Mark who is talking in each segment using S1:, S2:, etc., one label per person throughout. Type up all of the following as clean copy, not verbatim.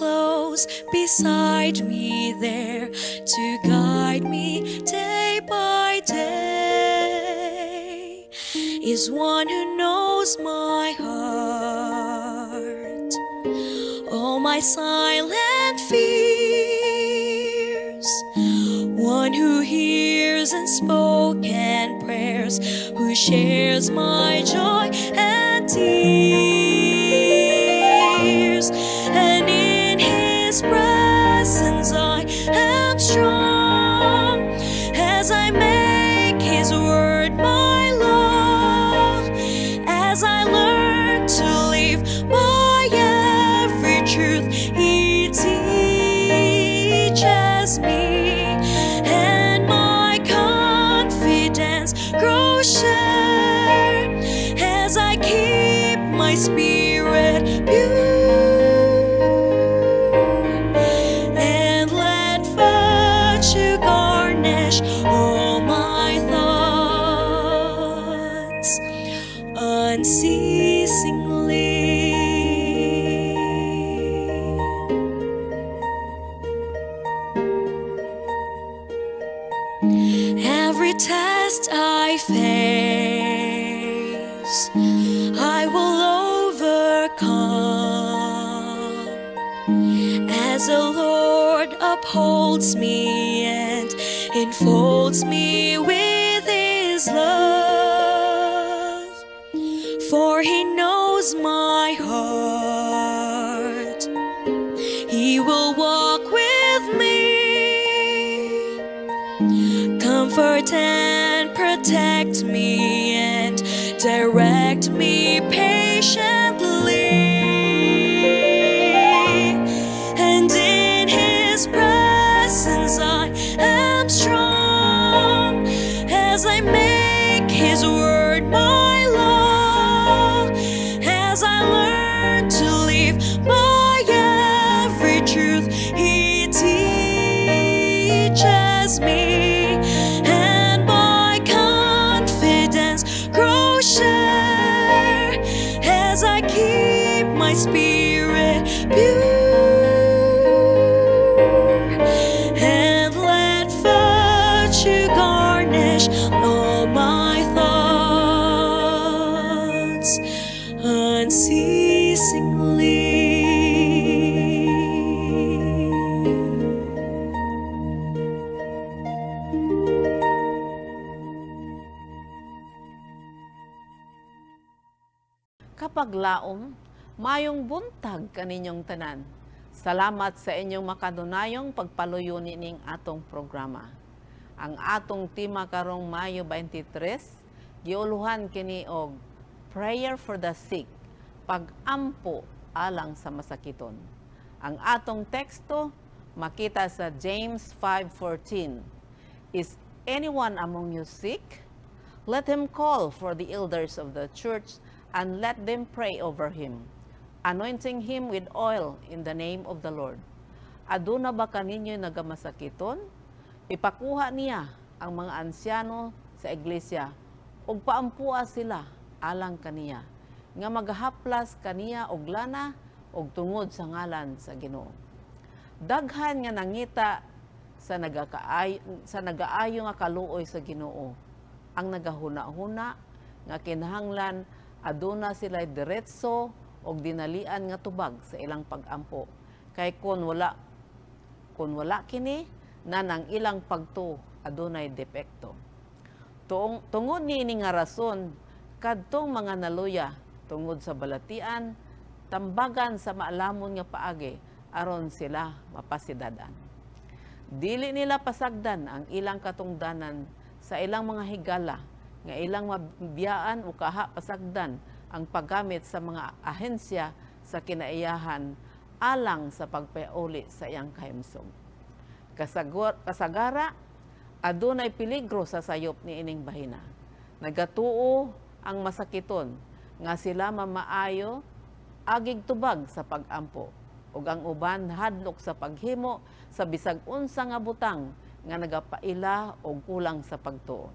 S1: close beside me there to guide me day by day is one who knows my heart, all my silent fears, one who hears unspoken prayers, who shares my joy and tears, and in his presence I am strong as I make his word my law, as I learn to live by every truth he teaches me, and my confidence grows sure as I keep my spirit pure and let virtue garnish all my thoughts unceasingly. Every test I face, I will overcome as the Lord upholds me and enfolds me with his love. For he knows my heart, he will walk with me, comfort and protect me and direct me patiently, and in his presence I am strong as I make his word my law, as I learn to live by every truth he teaches me, and my confidence grows sure as I keep my spirit pure and let virtue garnish all my thoughts unceasingly.
S2: Kapag laom, mayong buntag kaninyong tanan. Salamat sa inyong makadunayong pagpaluyo ning atong programa. Ang atong tema karong Mayo 23, giuluhan kini og Prayer for the Sick, pag-ampo alang sa masakiton. Ang atong teksto makita sa James 5:14. Is anyone among you sick? Let him call for the elders of the church and let them pray over him, anointing him with oil in the name of the Lord. Aduna ba kaninyo nagamasakiton? Ipakuha niya ang mga ansyano sa iglesia ug paampua sila alang kaniya, nga maghaplas kaniya og lana og tungod sa ngalan sa Ginoo. Daghan nga nangita sa nagaayo nga kaluoy sa Ginoo ang nagahuna-huna nga kinahanglan aduna sila diretso og dinalian nga tubag sa ilang pag-ampo, kay kung wala kini na nang ilang pagto adunay depekto. Tungod niini nga rason, kadtong mga naluya tungod sa balatian, tambagan sa maalamon nga paagi aron sila mapasidadan. Dili nila pasagdan ang ilang katungdanan sa ilang mga higala nga ilang mabiyaan o kaha pasagdan ang paggamit sa mga ahensya sa kinaiyahan alang sa pagpauli sa iyang kahimsog. Kasagara, adunay peligro sa sayop ni ining bahina. Nagatuo ang masakiton nga sila mamaayo agig tubag sa pag-ampo ug ang uban hadlok sa paghimo sa bisag unsa nga butang nga nagapaila og kulang sa pagtuo.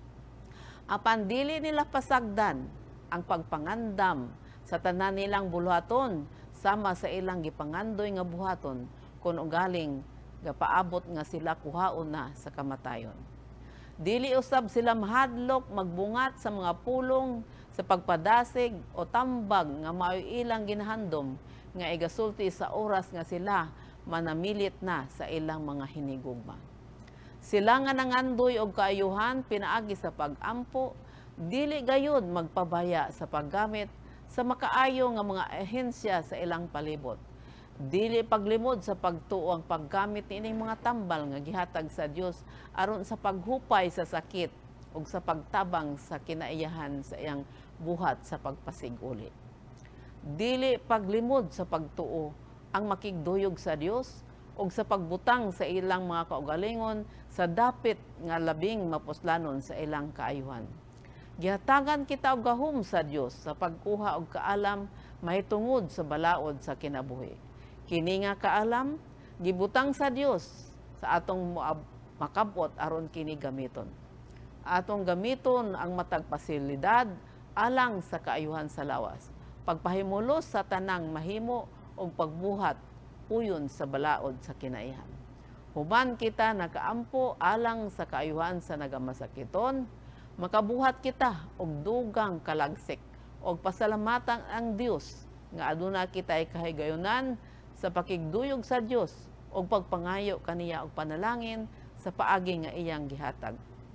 S2: Apan dili nila pasagdan ang pagpangandam sa tanan nilang buluhaton sama sa ilang gipangandoy nga buhaton kun ugaling gapaabot nga sila kuhaon na sa kamatayon. Dili usab sila mahadlok magbungat sa mga pulong sa pagpadasig o tambag nga mao'y ilang ginahandom nga igasulti sa oras nga sila manamilit na sa ilang mga hinigugma. Sila nga nangandoy og kaayuhan pinaagi sa pag-ampo, dili gayud magpabaya sa paggamit sa makaayo nga mga ahensya sa ilang palibot. Dili paglimod sa pagtuo ang paggamit niining mga tambal nga gihatag sa Dios aron sa paghupay sa sakit ug sa pagtabang sa kinaiyahan sa iyang buhat sa pagpasiguli. Dili paglimod sa pagtuo ang makigduyog sa Dios ug sa pagbutang sa ilang mga kaugalingon sa dapit nga labing mapuslanon sa ilang kaayuhan. Gihatagan kita og gahom sa Dios sa pagkuha og kaalam mahitungod sa balaod sa kinabuhi. Kini nga kaalam gibutang sa Dios sa atong makabot aron kini gamiton. Atong gamiton ang matag pasilidad alang sa kaayuhan sa lawas. Pagpahimulos sa tanang mahimo og pagbuhat puyon sa balaod sa kinaihan. Human kita nakaampo alang sa kaayuhan sa nagamasakiton, makabuhat kita og dugang kalagsik og pasalamatan ang Dios nga aduna kitay kahigayunan sa pakigduyog sa Dios o pagpangayo kaniya og panalangin sa paagi nga iyang gihatag.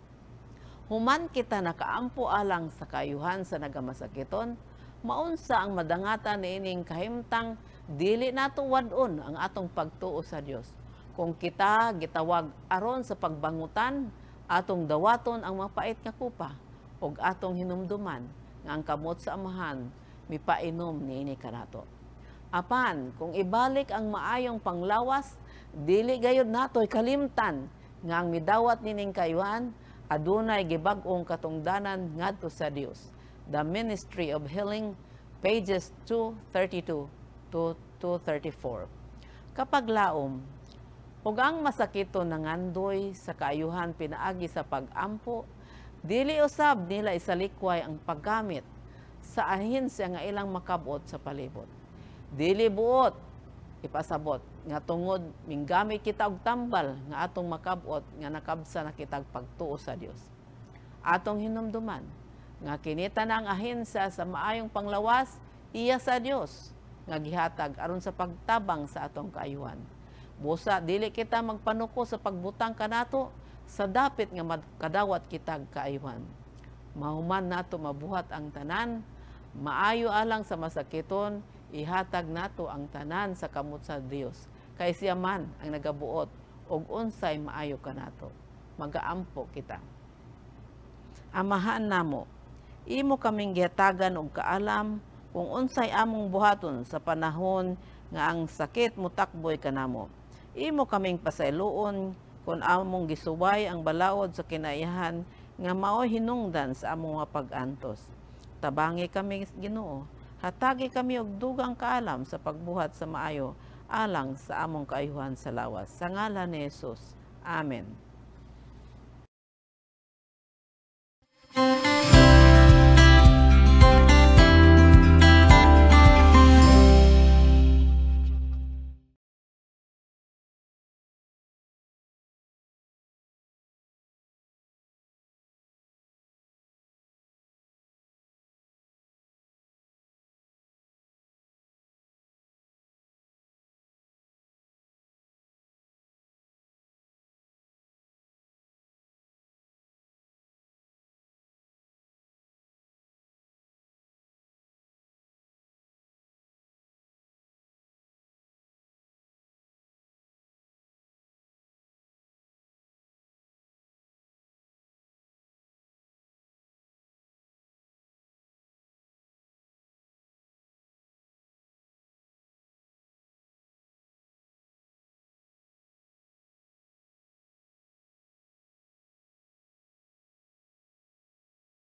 S2: Human kita nakaampo alang sa kaayuhan sa nagamasakiton, maunsa ang madangatan niining kahimtang dili nato wadon ang atong pagtuo sa Dios. Kung kita gitawag aron sa pagbangutan, atong dawaton ang mapait nga kupa ug atong hinumduman nga ang kamot sa amahan mipainom niini kanato. Apan, kung ibalik ang maayong panglawas, dili gayud nato'y kalimtan nga ang midawat nining kayuhan, adunay gibag-ong katungdanan ngadto sa Dios. The Ministry of Healing, pages 232 to 234. Kapag laom, ug ang masakito nangandoy sa kaayuhan pinaagi sa pag-ampo, dili usab nila isalikway ang paggamit sa ahensya nga ilang makabot sa palibot. Dili buot ipasabot nga tungod minggamit kita og tambal nga atong makabot nga nakabsa na kitag pagtuo sa Dios. Atong hinumduman nga kinita na ang ahensya sa maayong panglawas iya sa Dios nga gihatag aron sa pagtabang sa atong kaayuhan. Busa dili kita magpanuko sa pagbutang kanato sa dapit nga kadawat kitag kaayuhan. Mahuman nato mabuhat ang tanan, maayo alang sa masakiton, ihatag nato ang tanan sa kamot sa Dios. Kay siya man ang nagabuot og unsay maayo kanato. Magaampo kita. Amahan namo, imo kaming gihatagan og kaalam kung unsay among buhaton sa panahon nga ang sakit mutakboy kanamo. Imo kaming pasayloon kung among gisuway ang balaod sa kinaiyahan nga mao hinungdan sa among mga pag-antos. Tabangi kami Ginoo, hatagi kami og dugang kaalam sa pagbuhat sa maayo alang sa among kaayuhan sa lawas. Sa ngalan ni Jesus. Amen.